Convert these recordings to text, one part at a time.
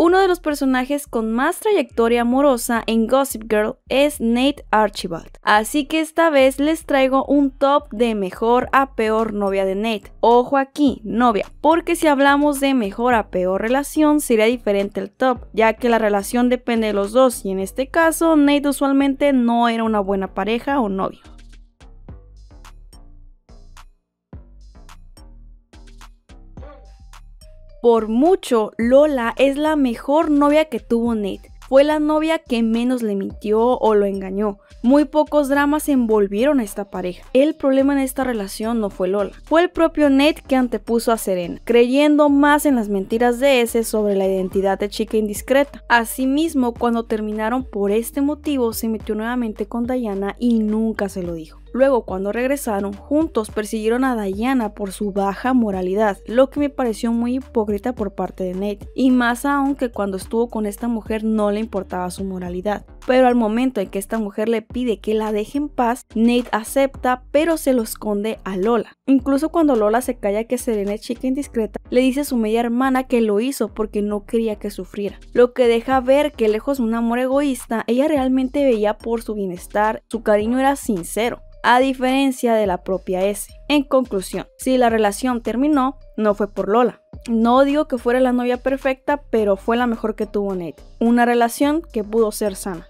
Uno de los personajes con más trayectoria amorosa en Gossip Girl es Nate Archibald, así que esta vez les traigo un top de mejor a peor novia de Nate. Ojo aquí, novia, porque si hablamos de mejor a peor relación sería diferente el top, ya que la relación depende de los dos y en este caso Nate usualmente no era una buena pareja o novio. Por mucho, Lola es la mejor novia que tuvo Nate. Fue la novia que menos le mintió o lo engañó. Muy pocos dramas envolvieron a esta pareja. El problema en esta relación no fue Lola, fue el propio Nate que antepuso a Serena, creyendo más en las mentiras de ese sobre la identidad de chica indiscreta. Asimismo, cuando terminaron por este motivo, se metió nuevamente con Diana y nunca se lo dijo. Luego, cuando regresaron, juntos persiguieron a Diana por su baja moralidad, lo que me pareció muy hipócrita por parte de Nate, y más aún que cuando estuvo con esta mujer no le importaba su moralidad. Pero al momento en que esta mujer le pide que la deje en paz, Nate acepta, pero se lo esconde a Lola. Incluso cuando Lola se calla que Serena es chica indiscreta, le dice a su media hermana que lo hizo porque no quería que sufriera, lo que deja ver que lejos de un amor egoísta, ella realmente veía por su bienestar, su cariño era sincero, a diferencia de la propia S. En conclusión, si la relación terminó, no fue por Lola. No digo que fuera la novia perfecta, pero fue la mejor que tuvo Nate. Una relación que pudo ser sana.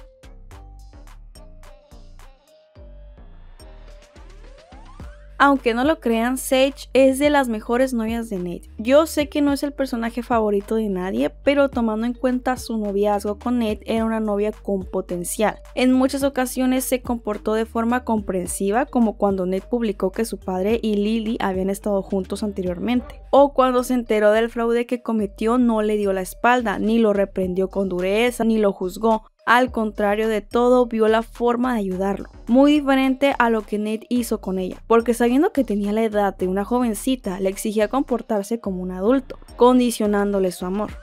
Aunque no lo crean, Sage es de las mejores novias de Nate. Yo sé que no es el personaje favorito de nadie, pero tomando en cuenta su noviazgo con Nate, era una novia con potencial. En muchas ocasiones se comportó de forma comprensiva, como cuando Nate publicó que su padre y Lily habían estado juntos anteriormente. O cuando se enteró del fraude que cometió, no le dio la espalda, ni lo reprendió con dureza, ni lo juzgó. Al contrario de todo, vio la forma de ayudarlo, muy diferente a lo que Nate hizo con ella, porque sabiendo que tenía la edad de una jovencita, le exigía comportarse como un adulto, condicionándole su amor.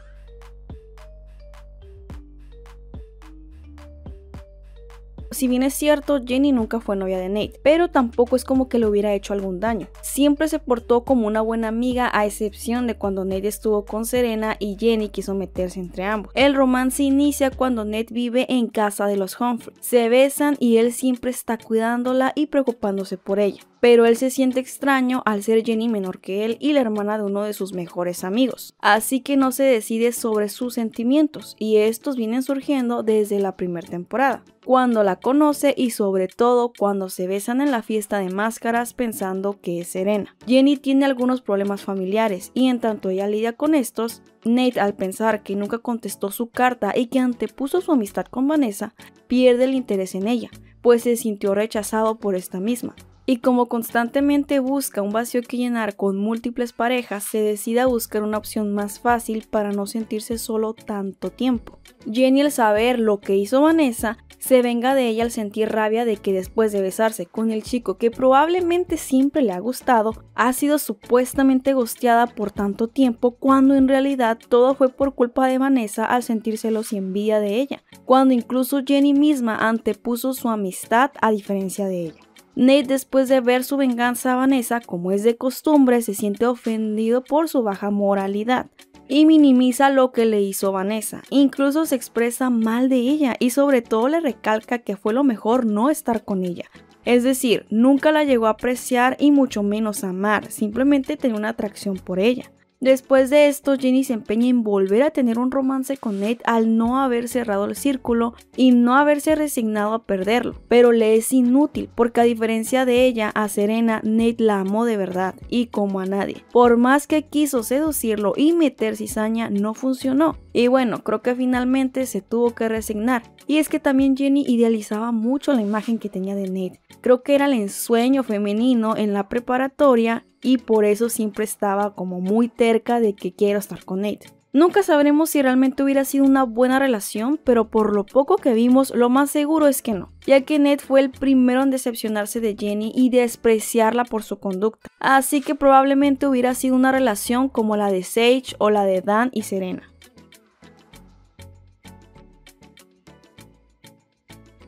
Si bien es cierto, Jenny nunca fue novia de Nate, pero tampoco es como que le hubiera hecho algún daño. Siempre se portó como una buena amiga, a excepción de cuando Nate estuvo con Serena y Jenny quiso meterse entre ambos. El romance inicia cuando Nate vive en casa de los Humphrey. Se besan y él siempre está cuidándola y preocupándose por ella. Pero él se siente extraño al ser Jenny menor que él y la hermana de uno de sus mejores amigos. Así que no se decide sobre sus sentimientos y estos vienen surgiendo desde la primera temporada, cuando la conoce y sobre todo cuando se besan en la fiesta de máscaras pensando que es Serena. Jenny tiene algunos problemas familiares y en tanto ella lidia con estos, Nate, al pensar que nunca contestó su carta y que antepuso su amistad con Vanessa, pierde el interés en ella, pues se sintió rechazado por esta misma. Y como constantemente busca un vacío que llenar con múltiples parejas, se decide a buscar una opción más fácil para no sentirse solo tanto tiempo. Jenny, al saber lo que hizo Vanessa, se venga de ella al sentir rabia de que después de besarse con el chico que probablemente siempre le ha gustado, ha sido supuestamente ghosteada por tanto tiempo, cuando en realidad todo fue por culpa de Vanessa al sentir celos y envidia de ella, cuando incluso Jenny misma antepuso su amistad a diferencia de ella. Nate, después de ver su venganza a Vanessa, como es de costumbre, se siente ofendido por su baja moralidad y minimiza lo que le hizo Vanessa. Incluso se expresa mal de ella y sobre todo le recalca que fue lo mejor no estar con ella. Es decir, nunca la llegó a apreciar y mucho menos amar, simplemente tenía una atracción por ella. Después de esto, Jenny se empeña en volver a tener un romance con Nate al no haber cerrado el círculo y no haberse resignado a perderlo, pero le es inútil porque a diferencia de ella, a Serena, Nate la amó de verdad y como a nadie. Por más que quiso seducirlo y meter cizaña, no funcionó. Y bueno, creo que finalmente se tuvo que resignar. Y es que también Jenny idealizaba mucho la imagen que tenía de Nate. Creo que era el ensueño femenino en la preparatoria y por eso siempre estaba como muy terca de que quiero estar con Nate. Nunca sabremos si realmente hubiera sido una buena relación, pero por lo poco que vimos, lo más seguro es que no, ya que Nate fue el primero en decepcionarse de Jenny y despreciarla por su conducta. Así que probablemente hubiera sido una relación como la de Sage o la de Dan y Serena.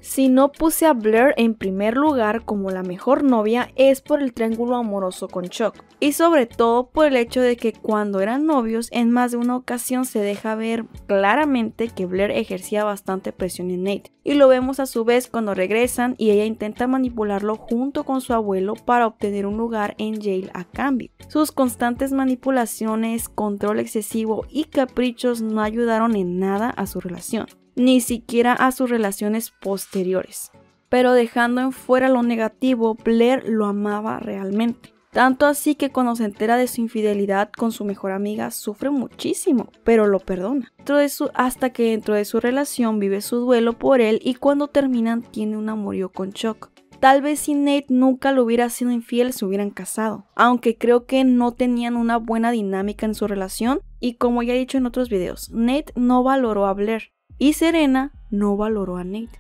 Si no puse a Blair en primer lugar como la mejor novia es por el triángulo amoroso con Chuck, y sobre todo por el hecho de que cuando eran novios en más de una ocasión se deja ver claramente que Blair ejercía bastante presión en Nate, y lo vemos a su vez cuando regresan y ella intenta manipularlo junto con su abuelo para obtener un lugar en Yale a cambio. Sus constantes manipulaciones, control excesivo y caprichos no ayudaron en nada a su relación, ni siquiera a sus relaciones posteriores. Pero dejando en fuera lo negativo, Blair lo amaba realmente. Tanto así que cuando se entera de su infidelidad con su mejor amiga sufre muchísimo, pero lo perdona. Hasta que dentro de su relación vive su duelo por él y cuando terminan tiene un amorío con Chuck. Tal vez si Nate nunca le hubiera sido infiel se hubieran casado, aunque creo que no tenían una buena dinámica en su relación y como ya he dicho en otros videos, Nate no valoró a Blair y Serena no valoró a Nate.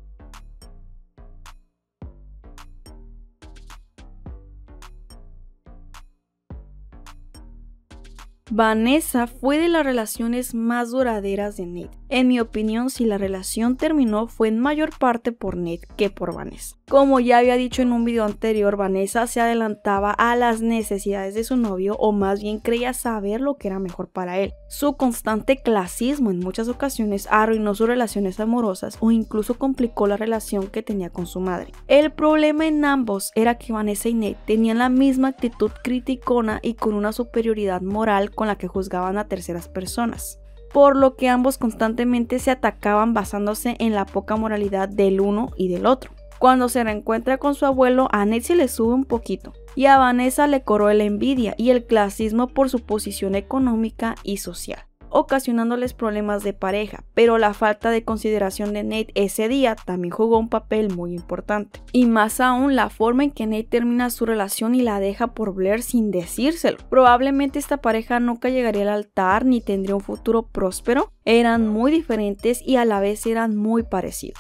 Vanessa fue de las relaciones más duraderas de Nate. En mi opinión, si la relación terminó fue en mayor parte por Nate que por Vanessa. Como ya había dicho en un video anterior, Vanessa se adelantaba a las necesidades de su novio o más bien creía saber lo que era mejor para él. Su constante clasismo en muchas ocasiones arruinó sus relaciones amorosas o incluso complicó la relación que tenía con su madre. El problema en ambos era que Vanessa y Nate tenían la misma actitud criticona y con una superioridad moral con la que juzgaban a terceras personas, por lo que ambos constantemente se atacaban basándose en la poca moralidad del uno y del otro. Cuando se reencuentra con su abuelo, a Nate se le sube un poquito y a Vanessa le corroe la envidia y el clasismo por su posición económica y social, ocasionándoles problemas de pareja, pero la falta de consideración de Nate ese día también jugó un papel muy importante. Y más aún la forma en que Nate termina su relación y la deja por Blair sin decírselo. Probablemente esta pareja nunca llegaría al altar ni tendría un futuro próspero. Eran muy diferentes y a la vez eran muy parecidos.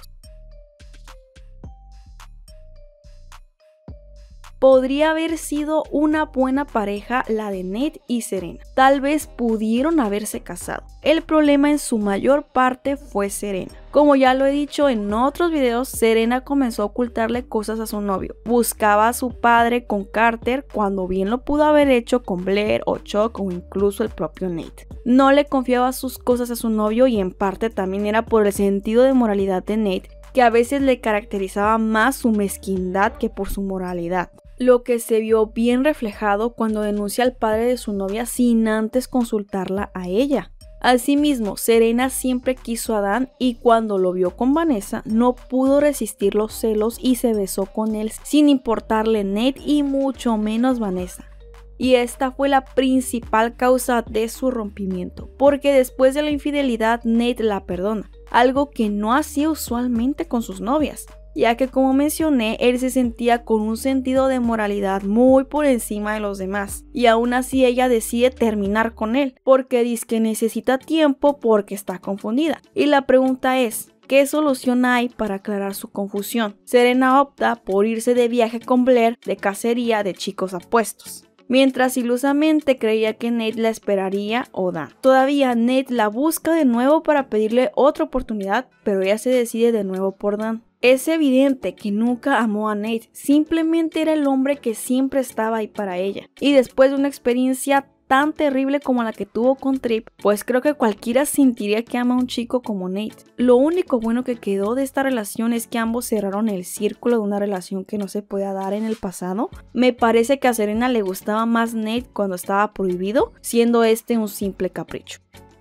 Podría haber sido una buena pareja la de Nate y Serena. Tal vez pudieron haberse casado. El problema en su mayor parte fue Serena. Como ya lo he dicho en otros videos, Serena comenzó a ocultarle cosas a su novio. Buscaba a su padre con Carter cuando bien lo pudo haber hecho con Blair o Chuck o incluso el propio Nate. No le confiaba sus cosas a su novio y en parte también era por el sentido de moralidad de Nate, que a veces le caracterizaba más su mezquindad que por su moralidad, lo que se vio bien reflejado cuando denuncia al padre de su novia sin antes consultarla a ella. Asimismo, Serena siempre quiso a Dan y cuando lo vio con Vanessa no pudo resistir los celos y se besó con él sin importarle Nate y mucho menos Vanessa. Y esta fue la principal causa de su rompimiento, porque después de la infidelidad Nate la perdona, algo que no hacía usualmente con sus novias, ya que como mencioné, él se sentía con un sentido de moralidad muy por encima de los demás, y aún así ella decide terminar con él, porque dice que necesita tiempo porque está confundida. Y la pregunta es, ¿qué solución hay para aclarar su confusión? Serena opta por irse de viaje con Blair de cacería de chicos apuestos, mientras ilusamente creía que Nate la esperaría o Dan. Todavía Nate la busca de nuevo para pedirle otra oportunidad, pero ella se decide de nuevo por Dan. Es evidente que nunca amó a Nate, simplemente era el hombre que siempre estaba ahí para ella. Y después de una experiencia tan terrible como la que tuvo con Trip, pues creo que cualquiera sentiría que ama a un chico como Nate. Lo único bueno que quedó de esta relación es que ambos cerraron el círculo de una relación que no se podía dar en el pasado. Me parece que a Serena le gustaba más Nate cuando estaba prohibido, siendo este un simple capricho.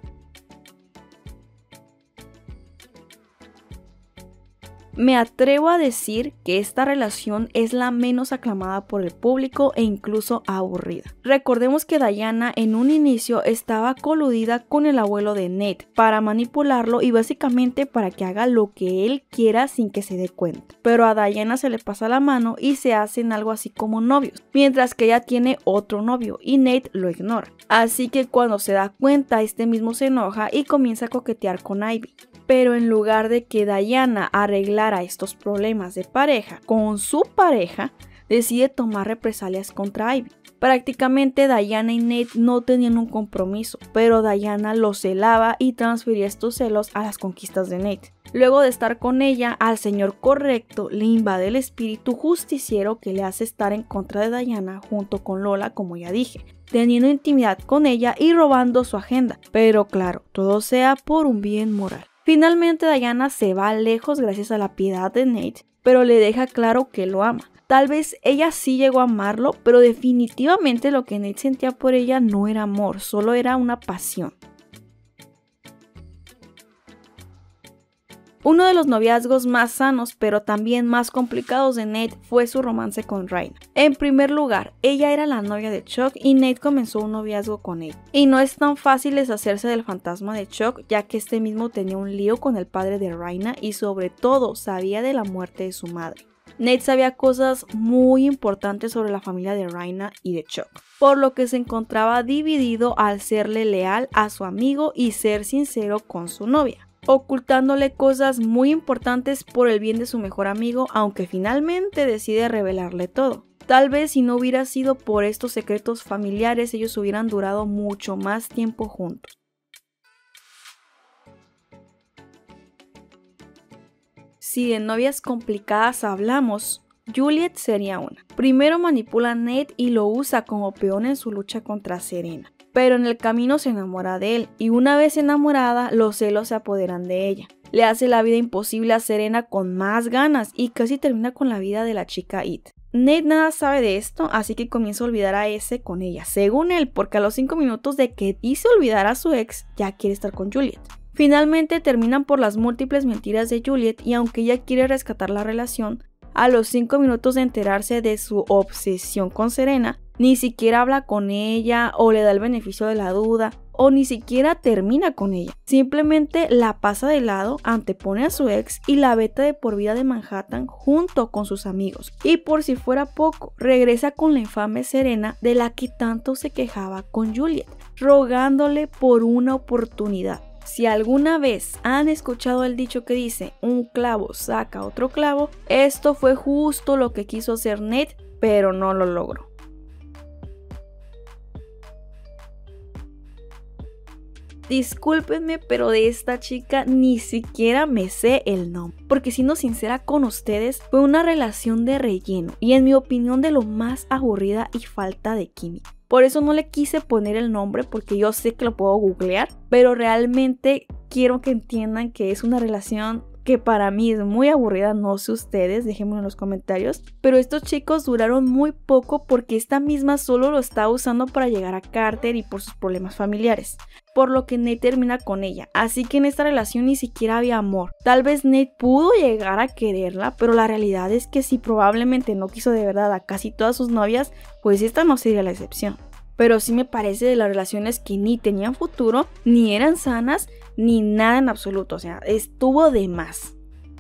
Me atrevo a decir que esta relación es la menos aclamada por el público e incluso aburrida. Recordemos que Diana en un inicio estaba coludida con el abuelo de Nate para manipularlo y básicamente para que haga lo que él quiera sin que se dé cuenta. Pero a Diana se le pasa la mano y se hacen algo así como novios, mientras que ella tiene otro novio y Nate lo ignora. Así que cuando se da cuenta, este mismo se enoja y comienza a coquetear con Ivy. Pero en lugar de que Diana arreglara estos problemas de pareja con su pareja, decide tomar represalias contra Ivy. Prácticamente Diana y Nate no tenían un compromiso, pero Diana los celaba y transfería estos celos a las conquistas de Nate. Luego de estar con ella, al señor correcto le invade el espíritu justiciero que le hace estar en contra de Diana junto con Lola, como ya dije, teniendo intimidad con ella y robando su agenda. Pero claro, todo sea por un bien moral. Finalmente Diana se va lejos gracias a la piedad de Nate, pero le deja claro que lo ama. Tal vez ella sí llegó a amarlo, pero definitivamente lo que Nate sentía por ella no era amor, solo era una pasión. Uno de los noviazgos más sanos, pero también más complicados de Nate fue su romance con Raina. En primer lugar, ella era la novia de Chuck y Nate comenzó un noviazgo con ella. Y no es tan fácil deshacerse del fantasma de Chuck, ya que este mismo tenía un lío con el padre de Raina y sobre todo sabía de la muerte de su madre. Nate sabía cosas muy importantes sobre la familia de Raina y de Chuck, por lo que se encontraba dividido al serle leal a su amigo y ser sincero con su novia, ocultándole cosas muy importantes por el bien de su mejor amigo, aunque finalmente decide revelarle todo. Tal vez si no hubiera sido por estos secretos familiares, ellos hubieran durado mucho más tiempo juntos. Si de novias complicadas hablamos, Juliet sería una. Primero manipula a Nate y lo usa como peón en su lucha contra Serena, pero en el camino se enamora de él y una vez enamorada los celos se apoderan de ella. Le hace la vida imposible a Serena con más ganas y casi termina con la vida de la chica It. Nate nada sabe de esto, así que comienza a olvidar a ese con ella, según él, porque a los 5 minutos de que hizo olvidar a su ex, ya quiere estar con Juliet. Finalmente terminan por las múltiples mentiras de Juliet y aunque ella quiere rescatar la relación, a los 5 minutos de enterarse de su obsesión con Serena, ni siquiera habla con ella o le da el beneficio de la duda o ni siquiera termina con ella. Simplemente la pasa de lado, antepone a su ex y la veta de por vida de Manhattan junto con sus amigos. Y por si fuera poco, regresa con la infame Serena de la que tanto se quejaba con Juliet, rogándole por una oportunidad. Si alguna vez han escuchado el dicho que dice un clavo saca otro clavo, esto fue justo lo que quiso hacer Nate, pero no lo logró. Discúlpenme, pero de esta chica ni siquiera me sé el nombre, porque siendo sincera con ustedes, fue una relación de relleno y en mi opinión de lo más aburrida y falta de química. Por eso no le quise poner el nombre porque yo sé que lo puedo googlear, pero realmente quiero que entiendan que es una relación que para mí es muy aburrida, no sé ustedes, déjenmelo en los comentarios, pero estos chicos duraron muy poco porque esta misma solo lo estaba usando para llegar a Carter y por sus problemas familiares, por lo que Nate termina con ella, así que en esta relación ni siquiera había amor. Tal vez Nate pudo llegar a quererla, pero la realidad es que si probablemente no quiso de verdad a casi todas sus novias, pues esta no sería la excepción. Pero sí me parece de las relaciones que ni tenían futuro, ni eran sanas, ni nada en absoluto, o sea, estuvo de más.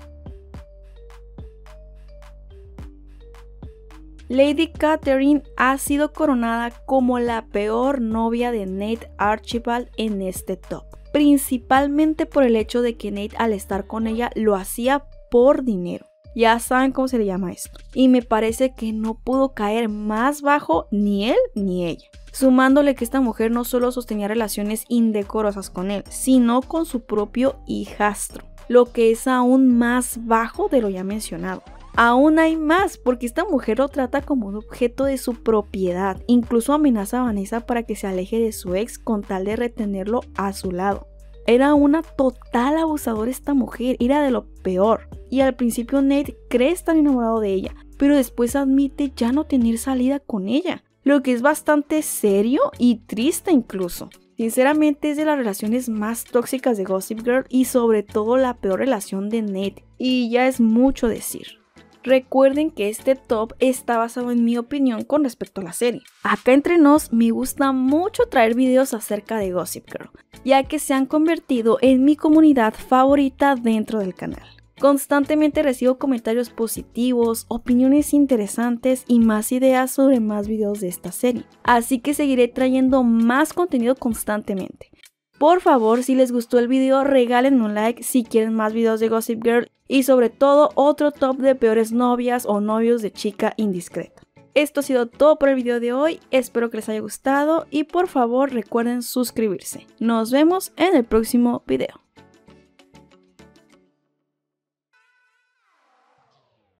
Lady Catherine ha sido coronada como la peor novia de Nate Archibald en este top, principalmente por el hecho de que Nate al estar con ella lo hacía por dinero. Ya saben cómo se le llama esto. Y me parece que no pudo caer más bajo ni él ni ella. Sumándole que esta mujer no solo sostenía relaciones indecorosas con él, sino con su propio hijastro, lo que es aún más bajo de lo ya mencionado. Aún hay más, porque esta mujer lo trata como un objeto de su propiedad, incluso amenaza a Vanessa para que se aleje de su ex con tal de retenerlo a su lado. Era una total abusadora esta mujer, era de lo peor. Y al principio Nate cree estar enamorado de ella, pero después admite ya no tener salida con ella, lo que es bastante serio y triste incluso. Sinceramente es de las relaciones más tóxicas de Gossip Girl y sobre todo la peor relación de Nate, y ya es mucho decir. Recuerden que este top está basado en mi opinión con respecto a la serie. Acá entre nos me gusta mucho traer videos acerca de Gossip Girl, ya que se han convertido en mi comunidad favorita dentro del canal. Constantemente recibo comentarios positivos, opiniones interesantes y más ideas sobre más videos de esta serie. Así que seguiré trayendo más contenido constantemente. Por favor, si les gustó el video, regálenme un like si quieren más videos de Gossip Girl y sobre todo otro top de peores novias o novios de chica indiscreta. Esto ha sido todo por el video de hoy, espero que les haya gustado y por favor recuerden suscribirse. Nos vemos en el próximo video.